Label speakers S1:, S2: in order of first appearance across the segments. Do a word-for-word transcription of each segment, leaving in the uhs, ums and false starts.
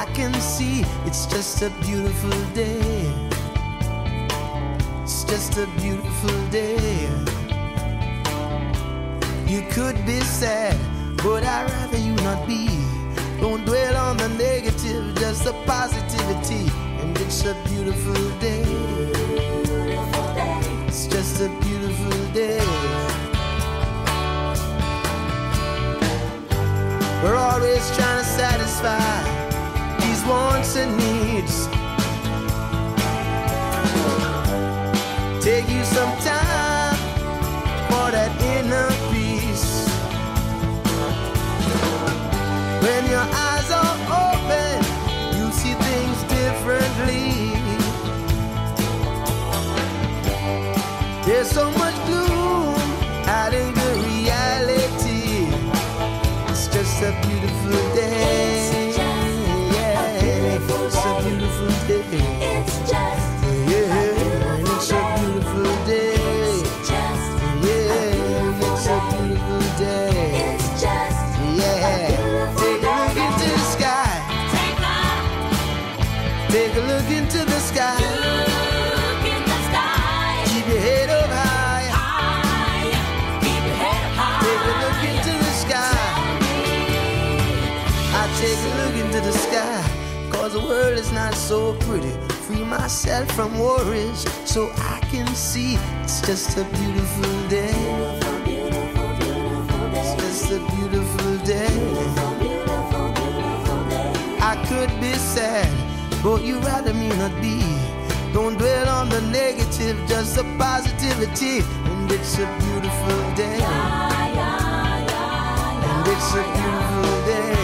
S1: I can see it's just a beautiful day. It's just a beautiful day. You could be sad, but I'd rather you not be. Don't dwell on the negative, just the positivity. And it's a beautiful day. It's just a beautiful day. We're always trying to satisfy these wants and needs. Take you some time for that inner peace. When your eyes are open, you see things differently. There's so much gloom hiding the reality. It's just a beautiful day.
S2: It's just
S1: yeah,
S2: a beautiful
S1: it's a beautiful day.
S2: It's just
S1: yeah,
S2: a
S1: it's a beautiful day.
S2: It's just
S1: yeah, it's a beautiful day.
S2: It's just
S1: yeah. Take a look into the sky.
S2: Take a
S1: Take a look into the sky.
S2: look in the sky.
S1: Keep your head up high.
S2: High. Keep your head high.
S1: Take a look into the sky. I take a look into the sky, cause the world is not so pretty. Free myself from worries so I can see it's just a beautiful day.
S2: Beautiful, beautiful, beautiful day.
S1: It's just a beautiful day.
S2: Beautiful, beautiful, beautiful day.
S1: I could be sad, but you rather me not be. Don't dwell on the negative, just the positivity. And it's a beautiful day.
S2: Yeah, yeah, yeah,
S1: And it's a beautiful day.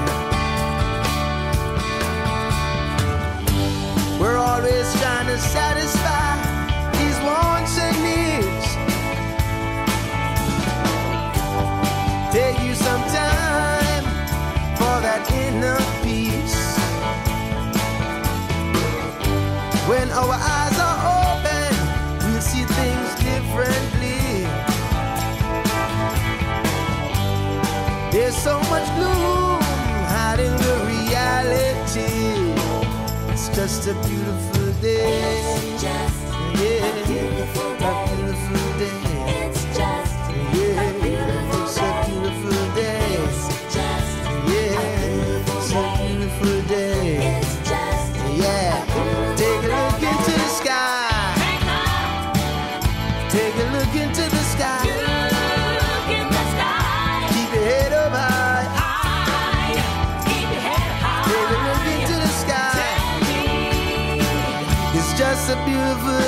S1: We're always trying to satisfy these wants and needs. Take you some time for that inner peace. When our eyes are open, we'll see things differently. There's so much gloom hiding the reality. It's just a beautiful day.
S2: It's just
S1: Yeah,
S2: a beautiful
S1: a
S2: day.
S1: beautiful day.
S2: It's just
S1: Yeah,
S2: a beautiful
S1: it's a
S2: day.
S1: beautiful day.
S2: It's just
S1: Yeah, it's a beautiful day.
S2: It's just
S1: Yeah, take a look into the sky. Take a look into the sky.
S2: look in the sky.
S1: Keep your head up high.
S2: High. Keep your head high.
S1: Take a look into the sky. It's just a beautiful